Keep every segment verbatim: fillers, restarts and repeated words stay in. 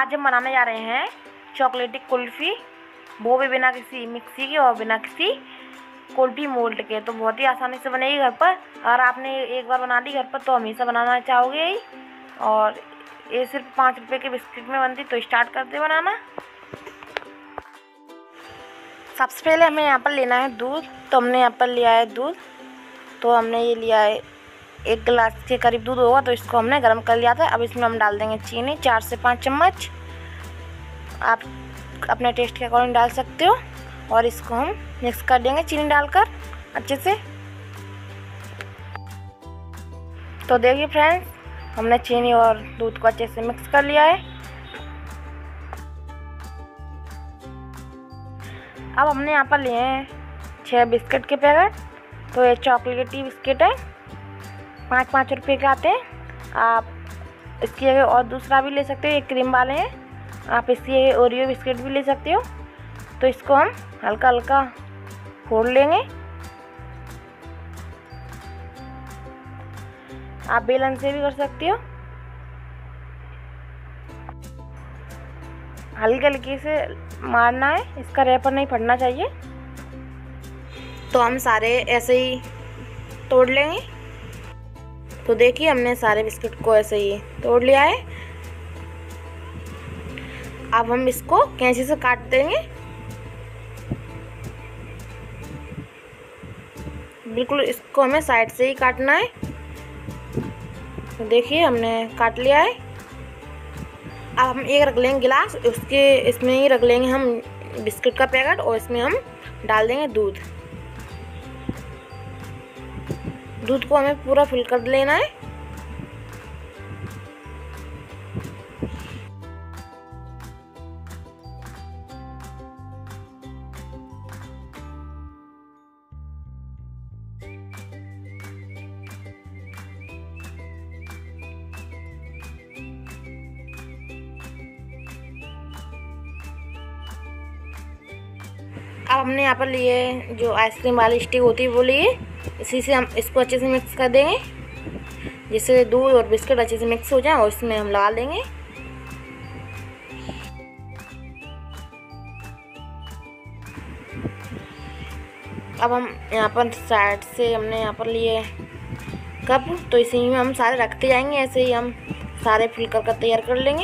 आज हम बनाने जा रहे हैं चॉकलेटी कुल्फ़ी, वो भी बिना किसी मिक्सी के और बिना किसी कुल्फ़ी मोल्ड के। तो बहुत ही आसानी से बनेगी घर पर। अगर आपने एक बार बना ली घर पर तो हमेशा बनाना चाहोगे ही। और ये सिर्फ पाँच रुपये के बिस्किट में बनती। तो स्टार्ट करते बनाना। सबसे पहले हमें यहाँ पर लेना है दूध। तो हमने यहाँ पर लिया है दूध। तो हमने ये लिया है एक गिलास के करीब दूध होगा। तो इसको हमने गर्म कर लिया था। अब इसमें हम डाल देंगे चीनी, चार से पाँच चम्मच। आप अपने टेस्ट के अकॉर्डिंग डाल सकते हो। और इसको हम मिक्स कर देंगे चीनी डालकर अच्छे से। तो देखिए फ्रेंड्स, हमने चीनी और दूध को अच्छे से मिक्स कर लिया है। अब हमने यहाँ पर लिए हैं छः बिस्किट के पैकेट। तो ये चॉकलेटी बिस्किट है, पाँच पाँच रुपये के आते हैं। आप इसकी जगह और दूसरा भी ले सकते हो, ये क्रीम वाले हैं। आप इसकी जगह ओरियो बिस्किट भी ले सकते हो। तो इसको हम हल्का हल्का फोड़ लेंगे। आप बेलन से भी कर सकते हो। हल्के हल्के से मारना है, इसका रैपर नहीं फटना चाहिए। तो हम सारे ऐसे ही तोड़ लेंगे। तो देखिए, हमने सारे बिस्किट को ऐसे ही तोड़ लिया है। अब हम इसको कैंची से काट देंगे। बिल्कुल इसको हमें साइड से ही काटना है। तो देखिए, हमने काट लिया है। अब हम एक रख लेंगे गिलास, उसके इसमें ही रख लेंगे हम बिस्किट का पैकेट। और इसमें हम डाल देंगे दूध। दूध को हमें पूरा फिल कर लेना है। अब हमने यहाँ पर लिए जो आइसक्रीम वाली स्टिक होती है वो लिए। इसी से हम इसको अच्छे से मिक्स कर देंगे, जिससे दूध और बिस्किट अच्छे से मिक्स हो जाए। और इसमें हम लगा देंगे। अब हम यहाँ पर साइड से हमने यहाँ पर लिए कप। तो इसी में हम सारे रखते जाएंगे। ऐसे ही हम सारे फिल कर कर तैयार कर लेंगे।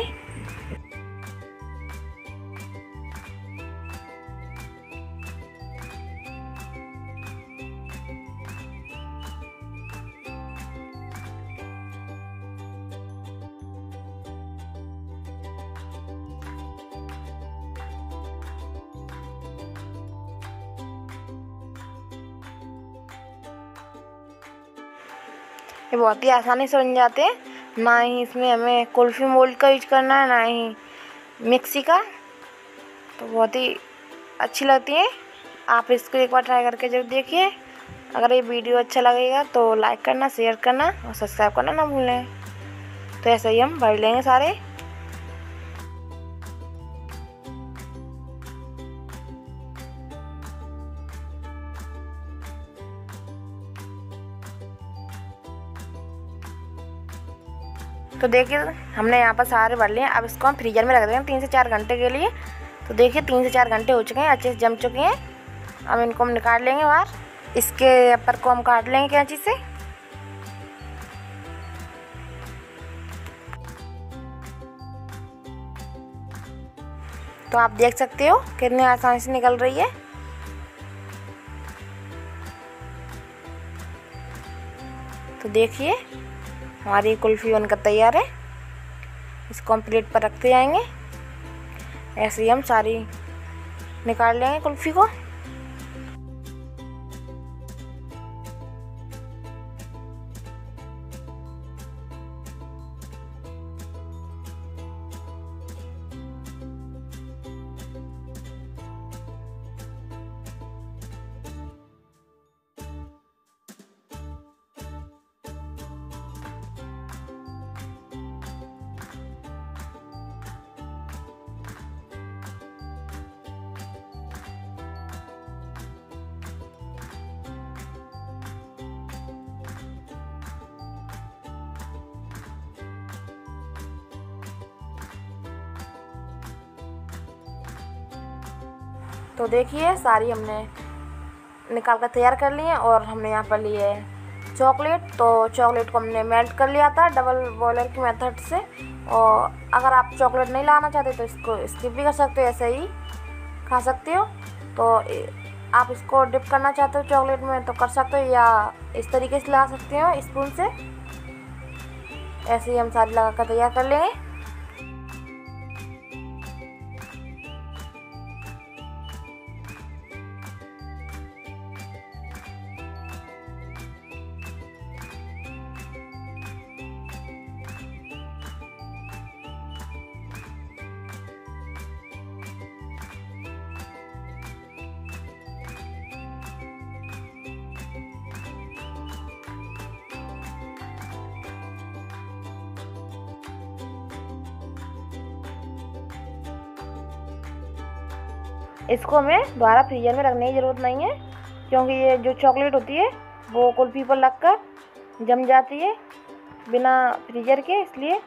ये बहुत ही आसानी से बन जाते हैं। ना ही इसमें हमें कुल्फ़ी मोल्ड का यूज करना है, ना ही मिक्सी का। तो बहुत ही अच्छी लगती है। आप इसको एक बार ट्राई करके जरूर देखिए। अगर ये वीडियो अच्छा लगेगा तो लाइक करना, शेयर करना और सब्सक्राइब करना ना भूलें। तो ऐसे ही हम भर लेंगे सारे। तो देखिए, हमने यहाँ पर सारे भर लिए। अब इसको हम फ्रीजर में रख देंगे तीन से चार घंटे के लिए। तो देखिए, तीन से चार घंटे हो चुके हैं, अच्छे से जम चुके हैं। अब इनको हम निकाल लेंगे बाहर। इसके ऊपर को हम काट लेंगे कैंची से। तो आप देख सकते हो कितनी आसानी से निकल रही है। तो देखिए, हमारी कुल्फ़ी बनकर तैयार है। इसको हम प्लेट पर रखते जाएंगे। ऐसे ही हम सारी निकाल लेंगे कुल्फ़ी को। तो देखिए सारी हमने निकाल कर तैयार कर ली है। और हमने यहाँ पर लिए चॉकलेट। तो चॉकलेट को हमने मेल्ट कर लिया था डबल बॉयलर की मेथड से। और अगर आप चॉकलेट नहीं लाना चाहते तो इसको स्किप भी कर सकते हो, ऐसे ही खा सकते हो। तो आप इसको डिप करना चाहते हो चॉकलेट में तो कर सकते हो, या इस तरीके से ला सकते हो स्पून से। ऐसे ही हम सारी लगा कर तैयार कर लेंगे। इसको हमें दोबारा फ्रीजर में रखने की ज़रूरत नहीं है, क्योंकि ये जो चॉकलेट होती है वो कुल्फ़ी पर लगकर जम जाती है बिना फ्रीजर के, इसलिए।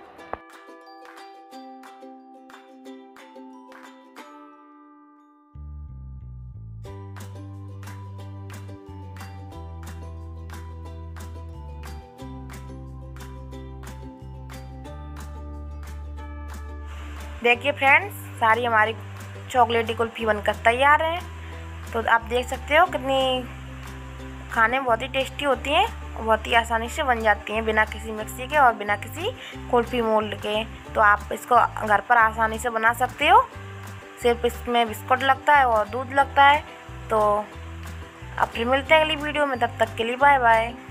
देखिए फ्रेंड्स, सारी हमारी चॉकलेटी कुल्फ़ी बनकर तैयार है। तो आप देख सकते हो कितनी खाने में बहुत ही टेस्टी होती हैं, बहुत ही आसानी से बन जाती हैं बिना किसी मिक्सी के और बिना किसी कुल्फ़ी मोल्ड के। तो आप इसको घर पर आसानी से बना सकते हो। सिर्फ इसमें बिस्कुट लगता है और दूध लगता है। तो अब फिर मिलते हैं अगली वीडियो में, तब तक के लिए बाय बाय।